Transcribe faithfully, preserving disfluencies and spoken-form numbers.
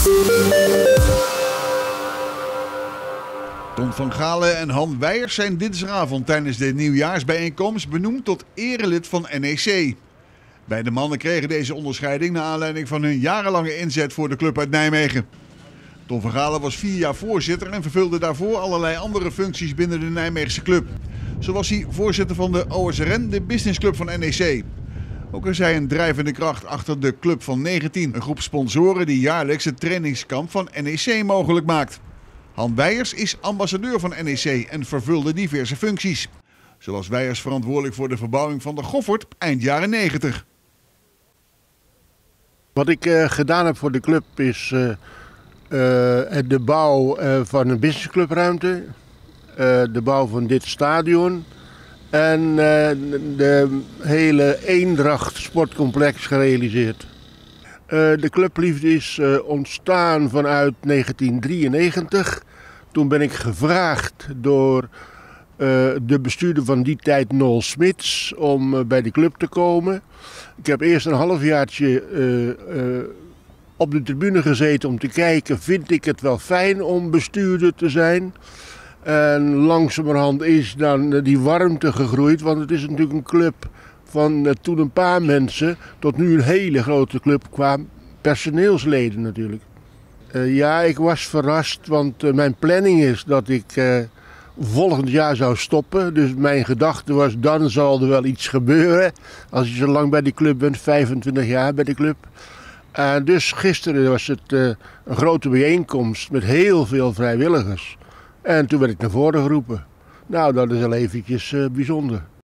Ton van Galen en Han Weijers zijn dinsdagavond tijdens de nieuwjaarsbijeenkomst benoemd tot erelid van N E C. Beide mannen kregen deze onderscheiding naar aanleiding van hun jarenlange inzet voor de club uit Nijmegen. Ton van Galen was vier jaar voorzitter en vervulde daarvoor allerlei andere functies binnen de Nijmeegse club. Zo was hij voorzitter van de O S R N, de businessclub van N E C. Ook is hij een drijvende kracht achter de Club van negentien, een groep sponsoren die jaarlijks het trainingskamp van N E C mogelijk maakt. Han Weijers is ambassadeur van N E C en vervulde diverse functies. Zo was Weijers verantwoordelijk voor de verbouwing van de Goffert eind jaren negentig. Wat ik uh, gedaan heb voor de club is uh, uh, de bouw uh, van een businessclubruimte, uh, de bouw van dit stadion en uh, de hele Eendracht sportcomplex gerealiseerd. Uh, de clubliefde is uh, ontstaan vanuit negentien drieënnegentig. Toen ben ik gevraagd door uh, de bestuurder van die tijd, Nol Smits, om uh, bij de club te komen. Ik heb eerst een halfjaartje uh, uh, op de tribune gezeten om te kijken, vind ik het wel fijn om bestuurder te zijn? En langzamerhand is dan die warmte gegroeid, want het is natuurlijk een club van uh, toen een paar mensen tot nu een hele grote club qua personeelsleden natuurlijk. Uh, ja, ik was verrast, want uh, mijn planning is dat ik uh, volgend jaar zou stoppen. Dus mijn gedachte was, dan zal er wel iets gebeuren. Als je zo lang bij die club bent, vijfentwintig jaar bij de club. Uh, dus gisteren was het uh, een grote bijeenkomst met heel veel vrijwilligers. En toen werd ik naar voren geroepen. Nou, dat is wel eventjes uh, bijzonder.